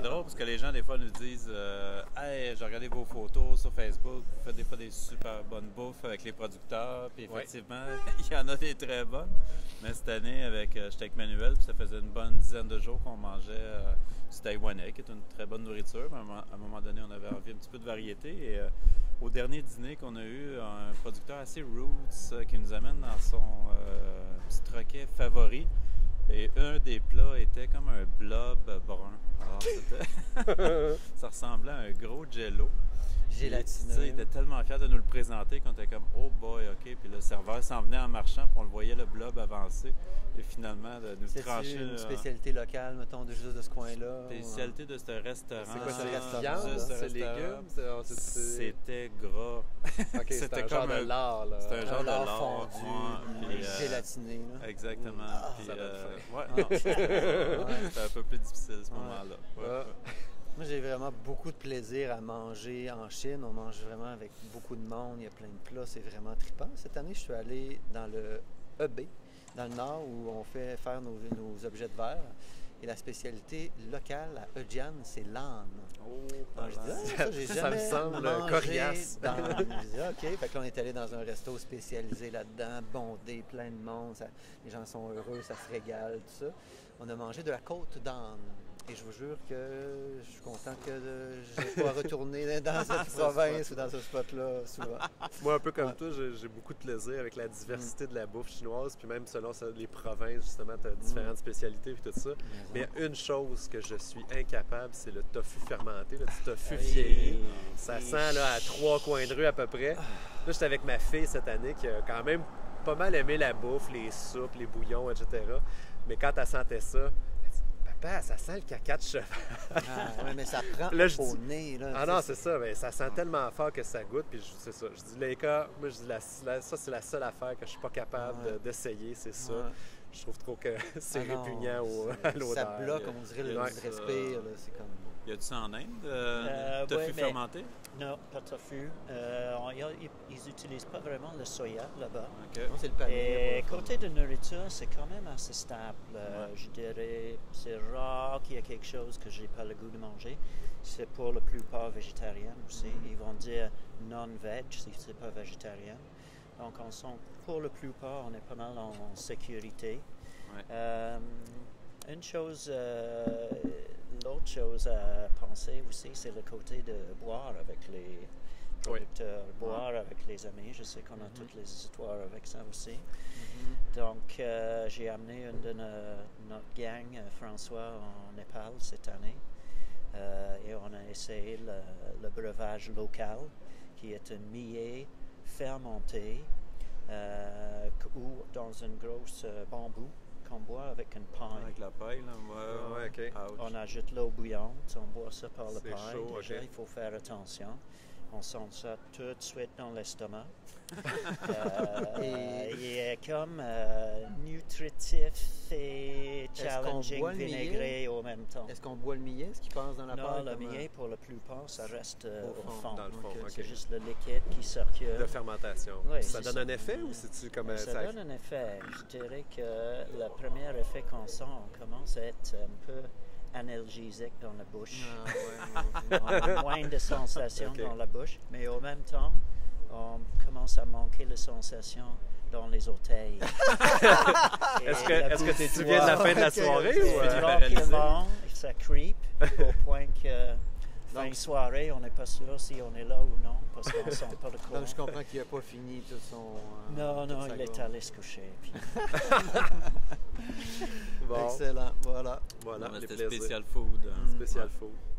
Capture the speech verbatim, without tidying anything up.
drôle parce que les gens, des fois, nous disent euh, Hey, j'ai regardé vos photos sur Facebook, vous faites des fois des super bonnes bouffes avec les producteurs. Puis effectivement, ouais. il y en a des très bonnes. Mais cette année, avec, euh, j'étais avec Manuel, puis ça faisait une bonne dizaine de jours qu'on mangeait euh, du taïwanais, qui est une très bonne nourriture. Mais à un moment donné, on avait envie un petit peu de variété. Et euh, au dernier dîner qu'on a eu, un producteur assez roots euh, qui nous amène dans son euh, petit troquet favori. Et un des plats était comme un blob brun. Alors, c'était ça ressemblait à un gros jello. Gélatineux. Il était tellement fier de nous le présenter qu'on était comme « Oh boy, OK ». Puis le serveur s'en venait en marchant, puis on le voyait le blob avancer. Et finalement, de nous trancher. C'est une là, spécialité locale, mettons, de juste de ce coin-là? Spécialité de ce restaurant. C'est quoi, c'est restaurant? viande, c'est légumes? C'était gras. OK, c'était un genre de lard, là. C'était un genre un de lard lard. fondu, Ouais, puis, euh, gélatiné, là. Exactement. Ah, puis, ça euh, va ouais, Ah. non, c'était un peu plus difficile à ce Ouais. moment-là. Ouais, Ouais. ouais. Moi, j'ai vraiment beaucoup de plaisir à manger en Chine. On mange vraiment avec beaucoup de monde. Il y a plein de plats. C'est vraiment trippant. Cette année, je suis allé dans le E B, dans le nord, où on fait faire nos, nos objets de verre. Et la spécialité locale à Eujian, c'est l'âne. Oh, Alors, je dis, ah, ça, j'ai Ça jamais me semble mangé coriace. d'âne. Je dis, OK. Fait que là, on est allé dans un resto spécialisé là-dedans, bondé, plein de monde. Ça- les gens sont heureux, ça se régale, tout ça. On a mangé de la côte d'âne. Et je vous jure que je suis content que euh, je n'ai pas retourné dans cette province ou dans ce spot-là souvent. Moi, un peu comme Ouais. toi, j'ai j'ai beaucoup de plaisir avec la diversité de la bouffe chinoise, puis même selon ça, les provinces, justement, tu as différentes spécialités et tout ça. Mais il y a une chose que je suis incapable, c'est le tofu fermenté, le petit tofu vieilli. Ça sent là, à trois coins de rue à peu près. Là, j'étais avec ma fille cette année qui a quand même pas mal aimé la bouffe, les soupes, les bouillons, et cetera. Mais quand elle sentait ça, elle dit « Papa, ça sent le caca de cheval. » Ah, ouais, mais ça prend Là, je au dis- nez. Là, Ah non, c'est ça, ben, ça sent tellement fort que ça goûte, puis je- c'est ça. Je dis Leica, moi je dis la, la- ça c'est la seule affaire que je suis pas capable Ouais. de- d'essayer, c'est ça. Ouais. Je trouve trop que c'est Ah non, répugnant au, c'est- à l'odeur. Ça bloque, on dirait, le, Ouais. le respire. là, C'est comme... Y a-tu ça en Inde, euh, Euh, tofu ouais, mais- fermenté? Non, pas tofu. Euh, on- ils ils n'utilisent pas vraiment le soya là-bas. OK. Non, c'est le palmier. Et pour le côté de nourriture, c'est quand même assez stable. Euh, Ouais. Je dirais, c'est rare qu'il y ait quelque chose que j'ai pas le goût de manger. C'est pour la plupart végétarien aussi. Mhm. Ils vont dire non-veg si c'est pas végétarien. Donc, on sent, pour la plupart, on est pas mal en sécurité. Ouais. Euh, une chose, euh, l'autre chose à penser aussi, c'est le côté de boire avec les producteurs, boire avec les amis. Je sais qu'on a Mhm. toutes les histoires avec ça aussi. Mhm. Donc, euh, j'ai amené une de no- notre gang, euh, François, en Népal cette année. Euh, et on a essayé le, le breuvage local, qui est un millet fermenté euh, ou dans une grosse euh, bambou qu'on boit avec une paille. Avec la paille, là. Ouais, Ouais, ok. Ouch. On ajoute l'eau bouillante, on boit ça par la C'est paille. chaud, Déjà, ok. il faut faire attention. On sent ça tout de suite dans l'estomac. Euh, Et- il est comme euh, nutritif et Est-ce qu'on challenging, boit le millet? vinaigré au même temps. Est-ce qu'on boit le millet, ce qui passe dans la Non, paille? le comme, millet, pour la plupart, ça reste euh, Au au fond, fond. Dans le fond, Ok, ok. C'est juste le liquide qui circule. De fermentation. Oui, ça c'est donne ça. un effet ou c'est-tu comme euh, Ça donne un effet. Je dirais que le premier effet qu'on sent, on commence à être un peu analgésique dans la bouche. Ah, ouais, On a moins de sensations Ok. dans la bouche, mais au même temps, on commence à manquer les sensations dans les orteils. Et Est-ce que, la est-ce que bouche tu te du souviens de la doigt, fin de la Ok, soirée ok. ou et euh, tranquillement, ça creep au point que fin de soirée, on n'est pas sûr si on est là ou non parce qu'on ne sent pas le courant. Donc, je comprends qu'il n'a pas fini tout son... euh, Non, toute non, sa il est gourde. allé se coucher. puis- Bon, Excellent, voilà. voilà, Non, mais les C'était plaisirs. spécial food. hein. Mm. Spécial Ouais. food.